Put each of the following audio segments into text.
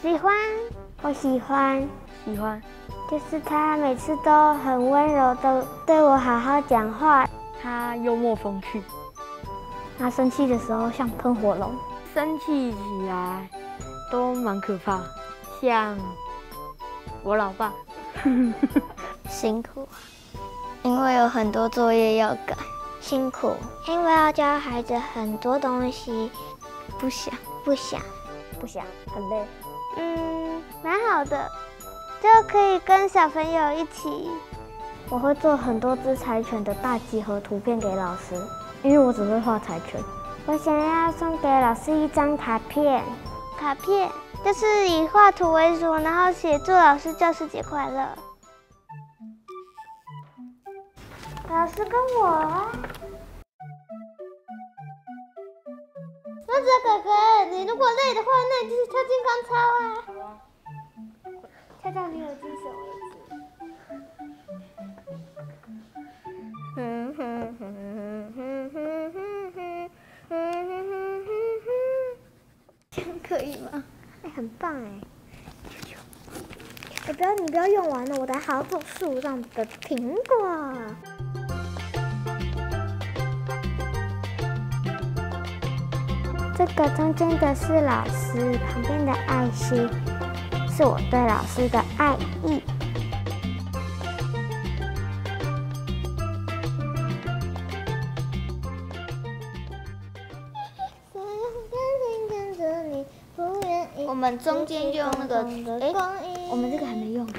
喜欢，我喜欢， 喜欢， 就是他每次都很温柔的对我好好讲话。 他幽默风趣， 他生气的时候像喷火龙， 生气起来都蛮可怕，像我老爸。 辛苦，因为有很多作业要赶。辛苦，因为要教孩子很多东西，不想，很累。蛮好的，就可以跟小朋友一起。我会做很多只柴犬的大集合图片给老师，因为我只会画柴犬。我想要送给老师一张卡片，卡片就是以画图为主，然后写祝老师教师节快乐。老师跟我。那这哥哥，你如果累的话，那你就是跳健康操啊。跳到你有精神为止。这样可以吗？很棒哎！你不要用完了，我的好种树上的苹果。这个中间的是老师，旁边的爱心是我对老师的爱意。我们中间就用那个，我们这个还没用。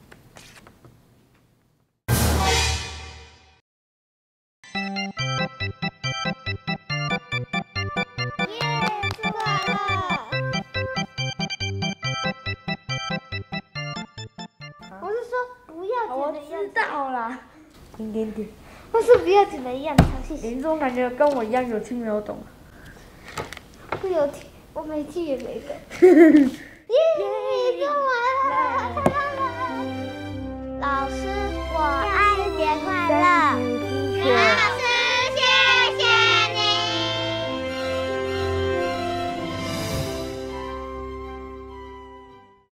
我知道啦，点。我是不要剪的一样长，谢谢。 林总感觉跟我一样有听没有懂。 我有听，我没听也没懂。耶，做完了，太棒了！老师，我爱节快乐。